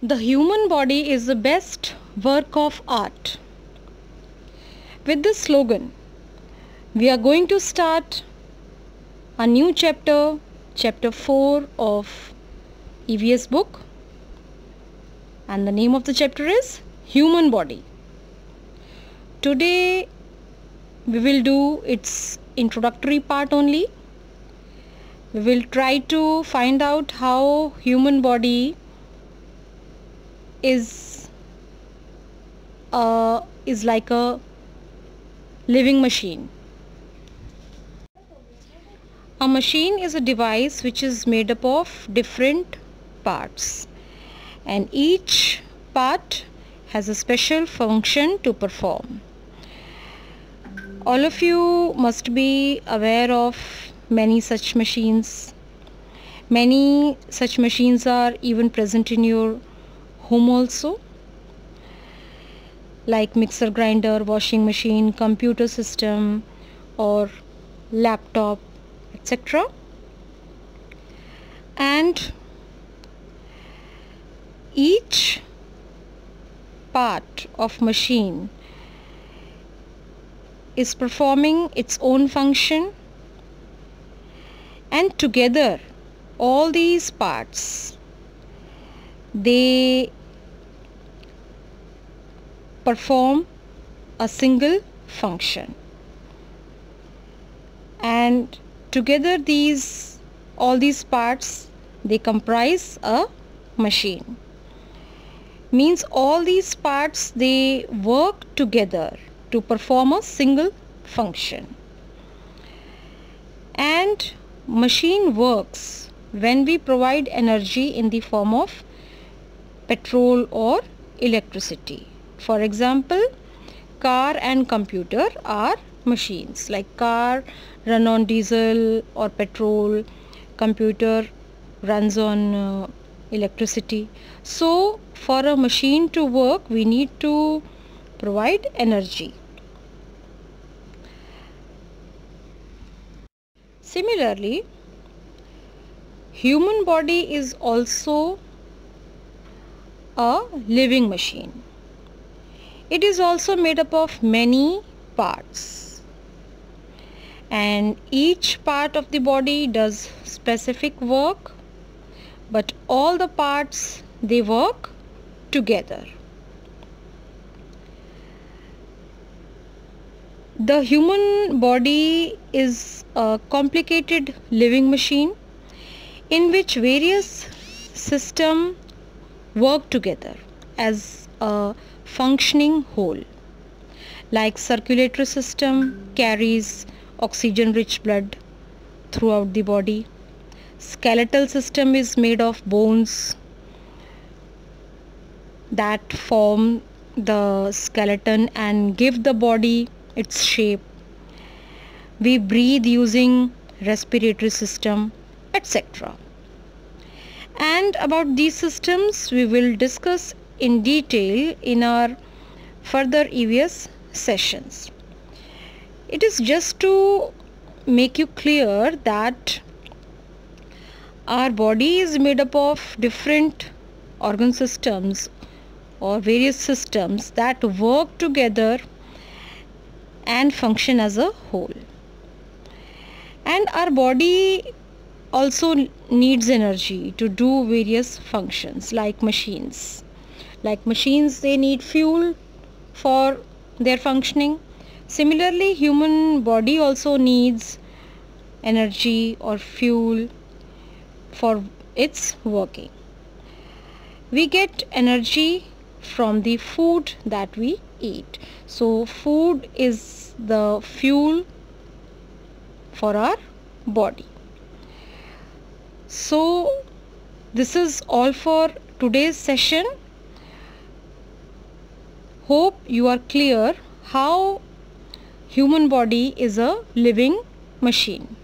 The human body is the best work of art. With this slogan, we are going to start a new chapter, chapter 4 of EVS book, and the name of the chapter is Human Body. Today we will do its introductory part only. We will try to find out how human body is like a living machine. A machine is a device which is made up of different parts, and each part has a special function to perform. All of you must be aware of many such machines. Many such machines are even present in your home also, like mixer grinder, washing machine, computer system or laptop, etc. And each part of machine is performing its own function, and together all these parts, they perform a single function, and together all these parts, they comprise a machine. Means all these parts, they work together to perform a single function. And machine works when we provide energy in the form of petrol or electricity. For example, car and computer are machines. Like car run on diesel or petrol, computer runs on electricity. So for a machine to work, we need to provide energy. Similarly, human body is also a living machine. It is also made up of many parts, and each part of the body does specific work, but all the parts, they work together. The human body is a complicated living machine in which various systems work together as a functioning whole. Like circulatory system carries oxygen rich blood throughout the body. Skeletal system is made of bones that form the skeleton and give the body its shape. We breathe using respiratory system, etc. And about these systems we will discuss in detail in our further EVS sessions. It is just to make you clear that our body is made up of different organ systems or various systems that work together and function as a whole. And our body also needs energy to do various functions, like machines. Like machines, they need fuel for their functioning. Similarly, human body also needs energy or fuel for its working. We get energy from the food that we eat. So food is the fuel for our body. So this is all for today's session. Hope you are clear how human body is a living machine.